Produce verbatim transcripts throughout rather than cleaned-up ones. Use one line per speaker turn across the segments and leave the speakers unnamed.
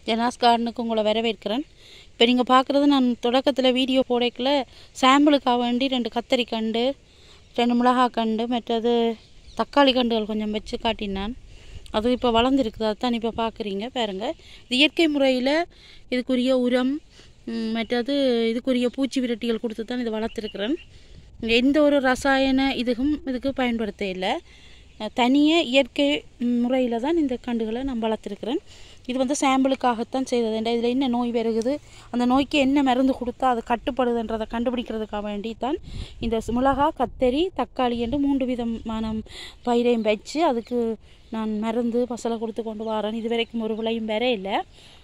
ஜனாஸ் கார்டனுக்கு உங்களை வரவேற்கிறேன். இப்போ நீங்கள் பார்க்குறது நான் தொடக்கத்தில் வீடியோ போடக்கல சாம்பிளுக்காக வேண்டி ரெண்டு கத்தரி கண்டு, ரெண்டு மிளகா கண்டு, மற்றது தக்காளி கண்டுகள் கொஞ்சம் வச்சு காட்டினான். அது இப்போ வளர்ந்துருக்குது, அதுதான் இப்போ பார்க்குறீங்க பாருங்கள். இது இயற்கை முறையில் இதுக்குரிய உரம் மற்றது இதுக்குரிய பூச்சி விரட்டிகள் கொடுத்து தான் இதை வளர்த்துருக்குறேன். எந்த ஒரு ரசாயன இதுக்கும் இதுக்கு பயன்படுத்த இல்லை, தனியாக இயற்கை முறையில் தான் இந்த கண்டுகளை நான் வளர்த்துருக்குறேன். இது வந்து சாம்பிளுக்காகத்தான் செய்தது. ஏன்னா இதில் என்ன நோய் வருகுது, அந்த நோய்க்கு என்ன மருந்து கொடுத்தா அது கட்டுப்படுதுன்றதை கண்டுபிடிக்கிறதுக்காக வேண்டி தான் இந்த மிளகா, கத்தரி, தக்காளி என்று மூன்று விதமான பயிரையும் வச்சு அதுக்கு நான் மருந்து பசலை கொடுத்து கொண்டு வரேன். இது வரைக்கும் ஒரு விலையும் வேற இல்லை.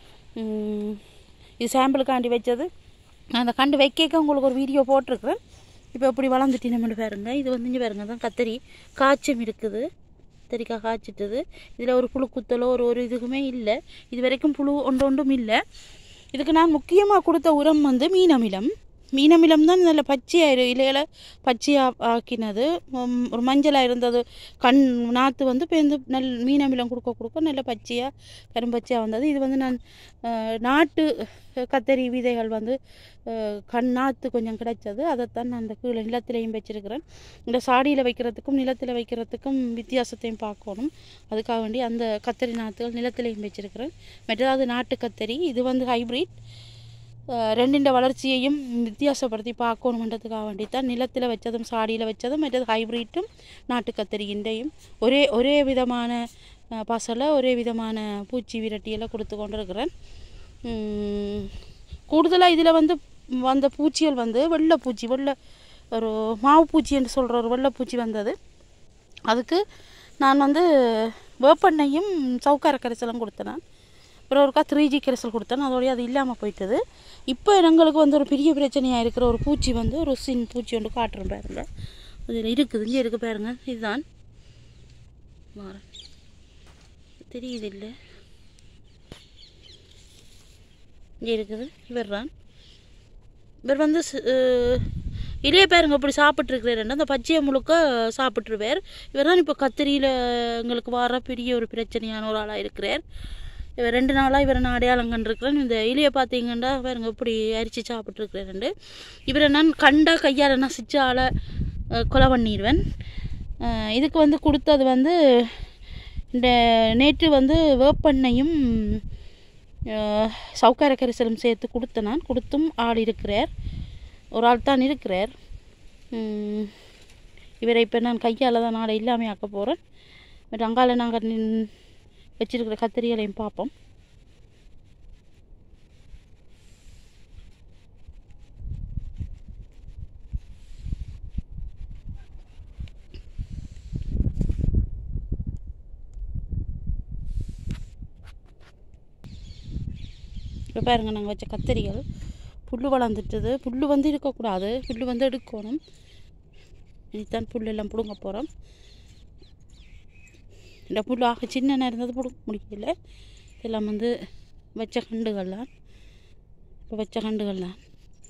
இது சாம்பிளுக்காண்டி வச்சது. நான் அந்த கண்டு வைக்க உங்களுக்கு ஒரு வீடியோ போட்டிருக்கிறேன். இப்போ எப்படி வளர்ந்துட்டு நம்ம பாருங்க. இது வந்து இங்கே பாருங்க தான் கத்தரி காய்ச்சம் இருக்குது, கத்தரிக்காய் காய்ச்சிட்டது. இதில் ஒரு புழு குத்தலோ ஒரு ஒரு இதுக்குமே இல்லை, இது வரைக்கும் புழு ஒன்று ஒன்றும் இல்லை. இதுக்கு நான் முக்கியமாக கொடுத்த உரம் வந்து மீனமிலம். மீனமிலம் தான் நல்ல பச்சையாக இலையில பச்சையாக ஆக்கினது. ஒரு மஞ்சளாக இருந்தது கண் நாற்று வந்து பேருந்து நல் மீனமிலம் கொடுக்க கொடுக்க நல்ல பச்சையாக கரும்பச்சையாக வந்தது. இது வந்து நான் நாட்டு கத்தரி விதைகள் வந்து கண் நாற்று கொஞ்சம் கிடைச்சது, அதைத்தான் நான் அந்த கீழே நிலத்திலையும் வச்சிருக்கிறேன். இந்த சாடியில் வைக்கிறதுக்கும் நிலத்தில் வைக்கிறதுக்கும் வித்தியாசத்தையும் பார்க்கணும். அதுக்காக வேண்டி அந்த கத்தரி நாற்றுகள் நிலத்திலையும் வச்சிருக்கிறேன். மற்றது நாட்டு கத்தரி, இது வந்து ஹைப்ரிட். ரெண்டின் வளர்ச்சியையும் வித்தியாசப்படுத்தி பார்க்கணுன்றதுக்காக வேண்டி தான் நிலத்தில் வச்சதும் சாடியில் வச்சதும் மற்றது ஹைப்ரிட்டும் நாட்டு கத்தரிகின்றையும் ஒரே ஒரே விதமான பசலை ஒரே விதமான பூச்சி விரட்டியெல்லாம் கொடுத்து கொண்டு இருக்கிறேன். கூடுதலாக இதில் வந்து வந்த பூச்சிகள் வந்து வெள்ளைப்பூச்சி, வெள்ளை ஒரு மாவு பூச்சி என்று சொல்கிற ஒரு வெள்ளைப்பூச்சி வந்தது. அதுக்கு நான் வந்து வேப்பெண்ணையும் சவுக்கார கரைசலும் கொடுத்தேன். நான் அப்புறம் ஒருக்கா த்ரீ ஜி கரைசல் கொடுத்தேன், அதோடய அது இல்லாமல் போயிட்டது. இப்போ எங்களுக்கு வந்து ஒரு பெரிய பிரச்சனையாக இருக்கிற ஒரு பூச்சி வந்து ஒரு சின் பூச்சி ஒன்று காட்டுறேன் பாருங்க. அதில் இருக்குது, இங்கே இருக்குது பாருங்க. இதுதான் தெரியுது இல்லை, இங்கே இருக்குது. இவர் தான் இவர் வந்து இலைய பாருங்க இப்படி சாப்பிட்ருக்கிறார். அந்த பச்சையை முழுக்க சாப்பிட்ருவார். இவர் தான் இப்போ கத்திரியில் எங்களுக்கு வர பெரிய ஒரு பிரச்சனையான ஒரு ஆளாக இருக்கிறார். இவர் ரெண்டு நாளாக இவரை நான் அடையாளம் கண்டிருக்கிறேன். இந்த இலையை பார்த்தீங்கன்னா பாருங்க இப்படி அரிச்சு சாப்பிட்ருக்கிறேன். இவரை நான் கண்டா கையால் நசிச்சு ஆளை கொலை பண்ணிடுவேன். இதுக்கு வந்து கொடுத்தது வந்து இந்த நேற்று வந்து வேப்பெண்ணையும் சவுக்கார கரிசலும் சேர்த்து கொடுத்த நான் கொடுத்தும் ஆள் இருக்கிறார், ஒரு ஆள் தான் இருக்கிறார். இவரை இப்போ நான் கையால் தான் நாளை இல்லாமல் ஆக்க போகிறேன். பட் அங்கால நாங்கள் வச்சிருக்கிற கத்திரிகளையும் பார்ப்போம். இப்போ பாருங்கள் நாங்கள் வச்ச கத்திரிகள் புல் வளர்ந்துட்டது. புல் வந்து இருக்கக்கூடாது, புல் வந்து எடுக்கணும். இதுதான் புல் எல்லாம் பிடுங்க போகிறோம். இந்த புல் ஆக சின்ன இருந்தது பிடுங்க முடியல. இதெல்லாம் வந்து வச்ச கண்டுகள் தான், இப்போ வச்ச கண்டுகள் தான்.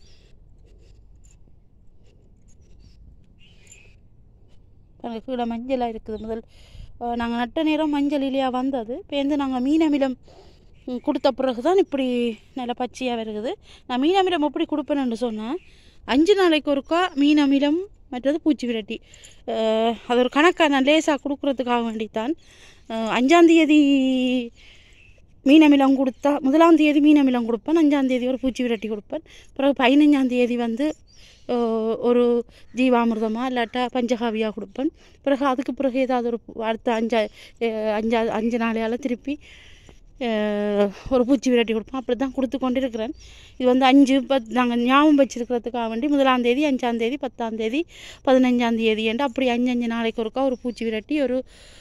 நாங்கள் கீழே மஞ்சளாக இருக்குது. முதல் நாங்கள் நட்ட நேரம் மஞ்சள் இலையாக வந்தது. இப்போ நாங்கள் மீனமிலம் கொடுத்த பிறகு தான் இப்படி நல்லா பச்சையாக வருகுது. நான் மீனமிலம் எப்படி கொடுப்பேன்னு சொன்னால் அஞ்சு நாளைக்கு ஒருக்கா மீனமிலம் மற்றது பூச்சி விரட்டி அது ஒரு கணக்காக நான் லேசாக கொடுக்குறதுக்காக வேண்டித்தான். அஞ்சாந்தேதி மீனமிலம் கொடுத்தா முதலாம் தேதி மீனமிலம் கொடுப்பேன், அஞ்சாந்தேதி ஒரு பூச்சி விரட்டி கொடுப்பேன். பிறகு பதினஞ்சாந்தேதி வந்து ஒரு ஜீவாமிர்தமாக இல்லாட்டா பஞ்சகாவியாக கொடுப்பேன். பிறகு அதுக்கு பிறகு ஏதாவது ஒரு அடுத்த அஞ்சா அஞ்சா அஞ்சு நாளையால் திருப்பி ஒரு பூச்சி விரட்டி கொடுப்போம். அப்படி தான் கொடுத்து கொண்டு இருக்கிறேன். இது வந்து அஞ்சு பத் நாங்கள் ஞாபகம் வச்சுருக்கிறதுக்காக வேண்டி முதலாந்தேதி, அஞ்சாந்தேதி, பத்தாந்தேதி, பதினஞ்சாந்தேதி என்று அப்படி அஞ்சு அஞ்சு நாளைக்கு ஒருக்கா ஒரு பூச்சி விரட்டி ஒரு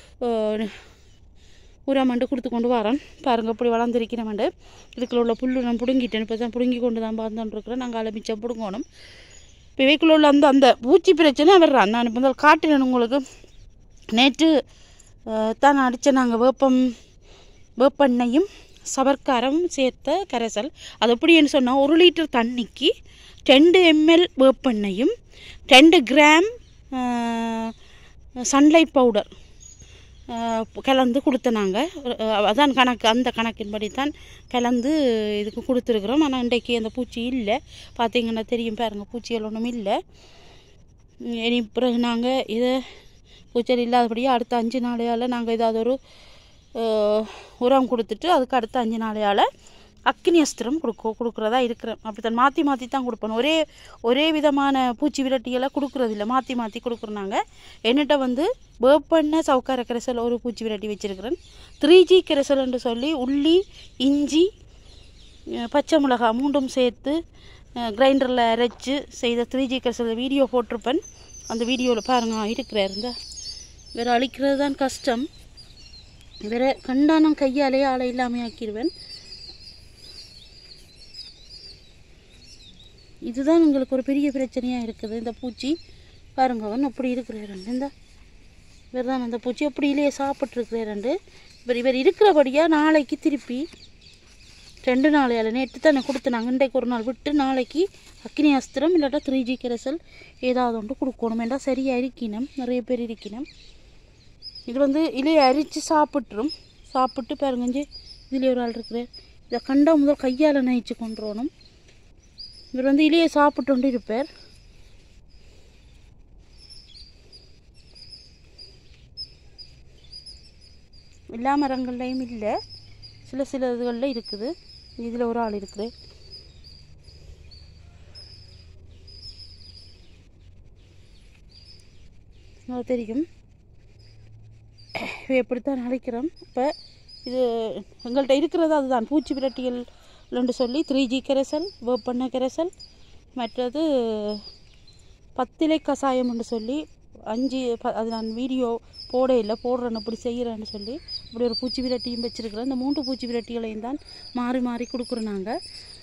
உரமண்டு கொடுத்து கொண்டு வரேன். பாருங்கள் இப்படி வளர்ந்துருக்கிறேன். இதுக்குள்ள உள்ள புல் நான் பிடுங்கிட்டேன். இப்போ தான் பிடுங்கி கொண்டு தான் பார்த்துட்டுருக்குறேன். நாங்கள் அதில் மிச்சம் பிடுங்கணும். இப்போ இவைக்குள்ள உள்ள அந்த அந்த பூச்சி பிரச்சனை வர்றான். நான் இப்போ முதல் காட்டினேன் உங்களுக்கு. நேற்று தான் அடித்தேன் நாங்கள் வேப்பம் வேப்பெண்ணையும் சவர்க்காரமும் சேர்த்த கரைசல். அது எப்படின்னு சொன்னால் ஒரு லிட்டர் தண்ணிக்கு ரெண்டு எம்எல் வேப்பெண்ணையும் ரெண்டு கிராம் சன்லைட் பவுடர் கலந்து கொடுத்தனாங்க. அதான் கணக்கு, அந்த கணக்கின்படி தான் கலந்து இதுக்கு கொடுத்துருக்குறோம். ஆனால் இன்றைக்கு அந்த பூச்சி இல்லை, பார்த்திங்கன்னா தெரியும் பாருங்கள், பூச்சிகள் ஒன்றும் இல்லை. இனி பிறகு நாங்கள் இதை பூச்சல் இல்லாதபடியாக அடுத்த அஞ்சு நாளையால் நாங்கள் ஏதாவது ஒரு உரம் கொடுத்துட்டு அதுக்கு அடுத்த அஞ்சு நாளையால் அக்னி அஸ்திரம் கொடுக்க கொடுக்குறதா இருக்கிறேன். அப்படி தான் மாற்றி மாற்றி தான் கொடுப்பேன். ஒரே ஒரே விதமான பூச்சி விரட்டியெல்லாம் கொடுக்குறதில்ல, மாற்றி மாற்றி கொடுக்குறோனாங்க. என்கிட்ட வந்து வேப்பெண்ணெய் சவுக்கார கரைசல் ஒரு பூச்சி விரட்டி வச்சுருக்கிறேன். த்ரீ ஜி கரைசல்னு சொல்லி உள்ளி, இஞ்சி, பச்சை மிளகா மூண்டும் சேர்த்து கிரைண்டரில் அரைச்சி செய்த த்ரீ ஜி கரைசல் வீடியோ போட்டிருப்பேன். அந்த வீடியோவில் பாருங்கள் இருக்கிறார். இந்த வேறு அழிக்கிறது தான் கஷ்டம், வேறு கண்டானம் கையாலேயே ஆளை இல்லாமல் ஆக்கிடுவேன். இதுதான் உங்களுக்கு ஒரு பெரிய பிரச்சனையாக இருக்குது. இந்த பூச்சி பாருங்கவன் அப்படி இருக்கிறாரு. இந்த இவர் தான் அந்த பூச்சி அப்படி இல்லையே சாப்பிட்ருக்கிறாரு. இவர் இவர் இருக்கிறபடியாக நாளைக்கு திருப்பி ரெண்டு நாளையால் நேற்று தானே கொடுத்துனாங்க. இன்றைக்கு ஒரு நாள் விட்டு நாளைக்கு அக்னி அஸ்திரம் இல்லாட்டா த்ரீ ஜி கரைசல் ஏதாவது ஒன்று கொடுக்கணும். ஏண்டா சரியாக இருக்கணும், நிறைய பேர் இருக்கணும். இது வந்து இலையை அரித்து சாப்பிட்ரும். சாப்பிட்டு பாருங்கஞ்சி இதில் ஒரு ஆள் இருக்கிறார். இதை கண்டா முதல் கையால் நயிச்சு கொண்டுறணும். இவர் வந்து இலையை சாப்பிட்டு கொண்டு இருப்பார். எல்லா மரங்கள்லையும் இல்லை, சில சில இதுகளில் இருக்குது. இதில் ஒரு ஆள் இருக்குது. அது தெரியும் எப்படித்தான் அழைக்கிறோம். இப்போ இது எங்கள்கிட்ட இருக்கிறது அதுதான் பூச்சி விரட்டிகள்னு சொல்லி த்ரீ ஜி கரைசல், வேப்பெண்ணெய் கரைசல், மற்றது பத்திலை கஷாயம்னு சொல்லி அஞ்சு ப அது நான் வீடியோ போட இல்லை, போடுறேன்னு இப்படி செய்கிறேன்னு சொல்லி இப்படி ஒரு பூச்சி விரட்டியும் வச்சுருக்கிறேன். இந்த மூன்று பூச்சி விரட்டிகளையும் தான் மாறி மாறி கொடுக்குறோம் நாங்கள்.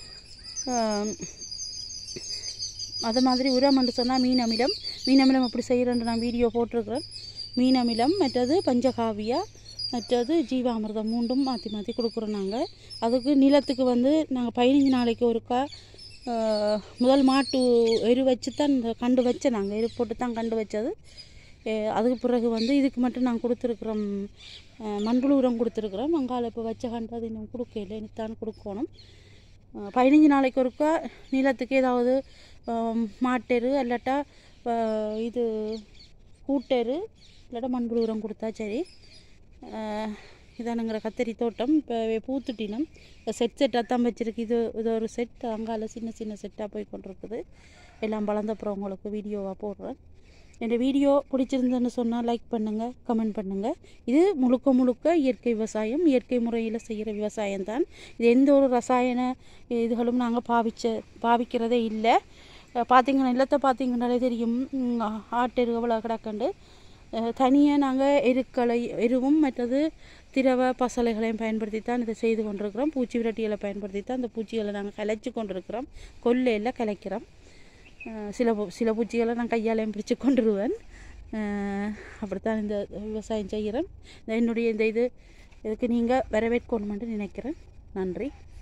அது மாதிரி உரம்னு சொன்னால் மீன் அமிலம், மீன் அமிலம் அப்படி செய்கிறேன்னு நான் வீடியோ போட்டிருக்கிறேன். மீன் அமிலம், மற்றது பஞ்சகாவியா, மற்றது ஜீவாமிர்தம் மூண்டும் மாற்றி மாற்றி கொடுக்குறோம் நாங்கள். அதுக்கு நிலத்துக்கு வந்து நாங்கள் பதினஞ்சு நாளைக்கு ஒருக்கா முதல் மாட்டு எரு வச்சு தான் இந்த கண்டு வச்சேன். நாங்கள் எரு போட்டு தான் கண்டு வச்சது. அதுக்கு பிறகு வந்து இதுக்கு மட்டும் நாங்கள் கொடுத்துருக்குறோம், மண்புழு உரம் கொடுத்துருக்குறோம். அங்கால இப்போ வச்ச கண்டு அது இன்னும் கொடுக்கல, இனித்தான் கொடுக்கணும். பதினஞ்சு நாளைக்கு ஒருக்கா நிலத்துக்கு ஏதாவது மாட்டெரு இல்லாட்டா இது கூட்டெரு இல்லாட்டா மண்புழு உரம் கொடுத்தா சரி. இதானுங்கிற கத்தரி தோட்டம் இப்போ பூத்துட்டினம் செட் செட்டாக தான் வச்சுருக்கு. இது இது ஒரு செட், அங்கால சின்ன சின்ன செட்டாக போய் கொண்டிருக்குது. எல்லாம் வளர்ந்தப்புறம் உங்களுக்கு வீடியோவாக போடுறேன். என்னோடய வீடியோ பிடிச்சிருந்தேன்னு சொன்னால் லைக் பண்ணுங்கள், கமெண்ட் பண்ணுங்கள். இது முழுக்க முழுக்க இயற்கை விவசாயம், இயற்கை முறையில் செய்கிற விவசாயம்தான். இது எந்த ஒரு ரசாயன இதுகளும் நாங்கள் பாவிச்ச பாவிக்கிறதே இல்லை. பார்த்திங்கன்னா நிலத்தை பார்த்திங்கனாலே தெரியும், ஆட்டெரு எவ்வளோ கிடக்கண்டு. தனியாக நாங்கள் எருக்களை எருவும் மற்றது திரவ பசலைகளையும் பயன்படுத்தி தான் இதை செய்து கொண்டிருக்கிறோம். பூச்சி விரட்டிகளை பயன்படுத்தி தான் இந்த பூச்சிகளை நாங்கள் கலைச்சி கொண்டிருக்கிறோம். கொல்லையில் கலைக்கிறோம். சில சில பூச்சிகளை நான் கையாலையும் பிடிச்சி கொண்டுருவேன். அப்படித்தான் இந்த விவசாயம் செய்கிறேன். என்னுடைய இந்த இது இதுக்கு நீங்கள் வரவேற்கணுமென்று நினைக்கிறேன். நன்றி.